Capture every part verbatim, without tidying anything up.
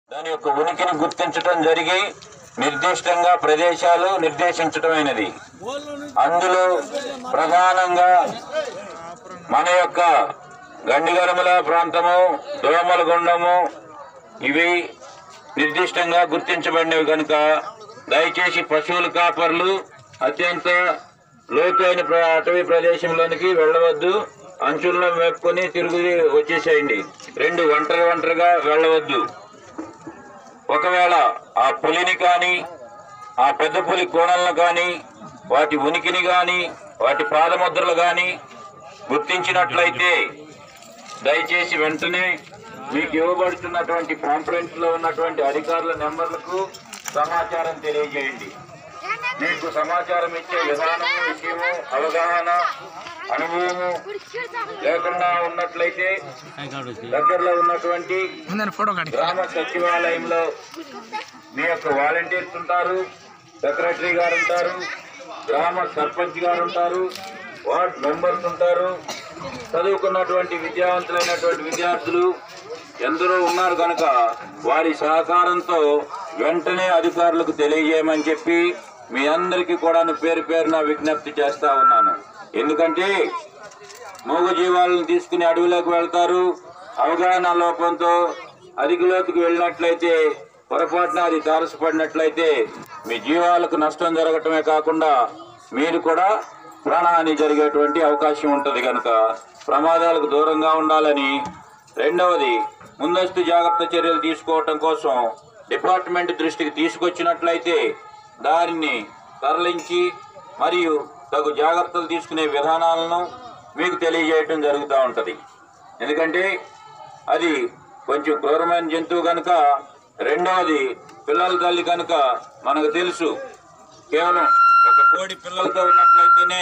దాని యొక్క ఉనికిని గుర్తించడం జరిగి నిర్దిష్టంగా ప్రదేశాలు నిర్దేశించటమైనది. అందులో ప్రధానంగా మన యొక్క గండిగరముల ప్రాంతము, దోమలగుండము ఇవి నిర్దిష్టంగా గుర్తించబడినవి కనుక దయచేసి పశువుల కాపర్లు అత్యంత లోతైన అటవీ ప్రదేశంలోనికి వెళ్ళవద్దు. అంచుల్లో మేపుకొని తిరిగి వచ్చేసేయండి. రెండు ఒంటరి ఒంటరిగా వెళ్ళవద్దు. ఒకవేళ ఆ పులిని కానీ ఆ పెద్ద పులి కోణలను కానీ వాటి ఉనికిని కానీ వాటి పాదముద్రలు కానీ గుర్తించినట్లయితే దయచేసి వెంటనే మీకు ఇవ్వబడుతున్నటువంటి కాన్ఫరెన్స్ లో ఉన్నటువంటి అధికారుల నెంబర్లకు సమాచారం తెలియజేయండి. మీకు సమాచారం ఇచ్చే విధానం, విషయము, అవగాహన, అనుభవము లేకుండా ఉన్నట్లయితే దగ్గరలో ఉన్నటువంటి గ్రామ సచివాలయంలో మీ యొక్క వాలంటీర్స్ ఉంటారు, సెక్రటరీ గారు ఉంటారు, గ్రామ సర్పంచ్ గారు ఉంటారు, వార్డ్ మెంబర్స్ ఉంటారు, చదువుకున్నటువంటి విద్యావంతులైనటువంటి విద్యార్థులు ఎందరో ఉన్నారు కనుక వారి సహకారంతో వెంటనే అధికారులకు తెలియజేయమని చెప్పి మీ అందరికీ కూడా పేరు పేరున విజ్ఞప్తి చేస్తా ఉన్నాను. ఎందుకంటే మూగజీవాలను తీసుకుని అడవిలోకి వెళ్తారు. అవగాహన లోపంతో అధికలోతుకు వెళ్ళినట్లయితే పొరపాటున అది తారసపడినట్లయితే మీ జీవాలకు నష్టం జరగటమే కాకుండా మీరు కూడా ప్రాణహాని జరిగేటువంటి అవకాశం ఉంటుంది. కనుక ప్రమాదాలకు దూరంగా ఉండాలని, రెండవది ముందస్తు జాగ్రత్త చర్యలు తీసుకోవటం కోసం డిపార్ట్మెంట్ దృష్టికి తీసుకొచ్చినట్లయితే దానిని తరలించి మరియు తగు జాగ్రత్తలు తీసుకునే విధానాలను మీకు తెలియజేయటం జరుగుతూ ఉంటుంది. ఎందుకంటే అది కొంచెం క్రూరమైన జంతువు కనుక, రెండవది పిల్లల తల్లి కనుక మనకు తెలుసు. కేవలం ఒక కోడి పిల్లలతో ఉన్నట్లయితేనే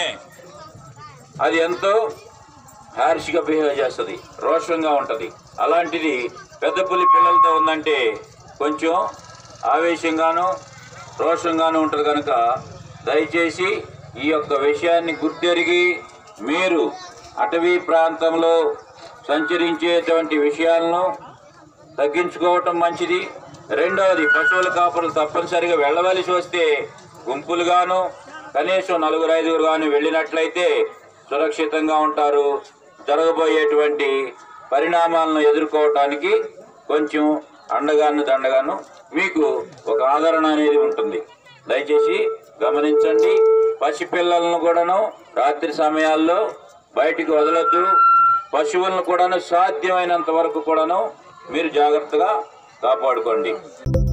అది ఎంతో హార్ష్గా బిహేవ్ చేస్తుంది, రోషంగా ఉంటుంది. అలాంటిది పెద్ద పులి పిల్లలతో ఉందంటే కొంచెం ఆవేశంగాను రోషంగాను ఉంటుంది. కనుక దయచేసి ఈ యొక్క విషయాన్ని గుర్తెరిగి మీరు అటవీ ప్రాంతంలో సంచరించేటువంటి విషయాలను తగ్గించుకోవటం మంచిది. రెండవది పశువుల కాపరులు తప్పనిసరిగా వెళ్ళవలసి వస్తే గుంపులుగాను కనీసం నలుగురు ఐదుగురు గాను వెళ్ళినట్లయితే సురక్షితంగా ఉంటారు. జరగబోయేటువంటి పరిణామాలను ఎదుర్కోవటానికి కొంచెం అండగాను దండగాను మీకు ఒక ఆదరణ అనేది ఉంటుంది. దయచేసి గమనించండి. పసిపిల్లలను కూడాను రాత్రి సమయాల్లో బయటికి వదలొద్దు. పశువులను కూడాను సాధ్యమైనంత వరకు కూడాను మీరు జాగ్రత్తగా కాపాడుకోండి.